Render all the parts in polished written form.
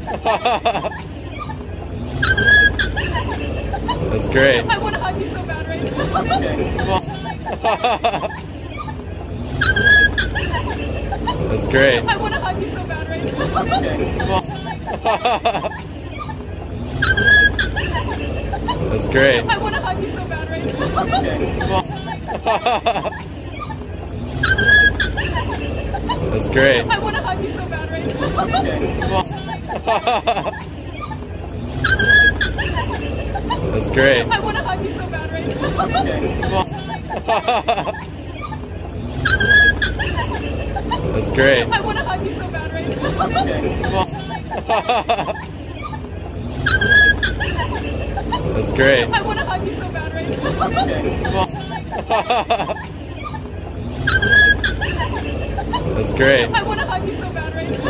That's great. I want to hug you so bad right now. That's great. I want to hug you so bad right now. That's great. I want to hug you so bad right now. That's great. I want to hug you so bad right now. That's great. I want to hug you so bad right now. That's great. I want to hug you so bad right now. That's great. I want to hug you so bad right now. That's great. I want to hug you so bad right now.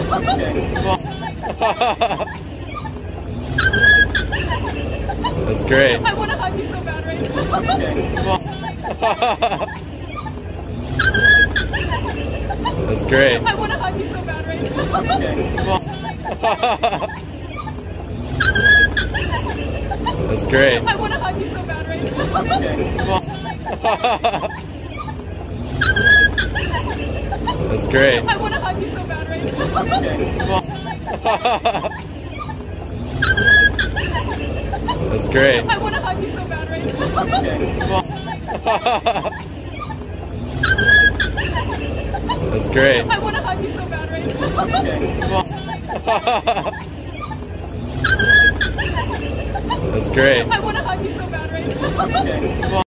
That's great. I want to hug you so bad right now. That's great. I want to hug you so bad right now. That's great. I want to hug you so bad right now. That's great. I want to hug you so bad right now. That's great. I want to hug you so bad right now. That's great. I want to hug you so bad right now. That's great. I want to hug you so bad right now.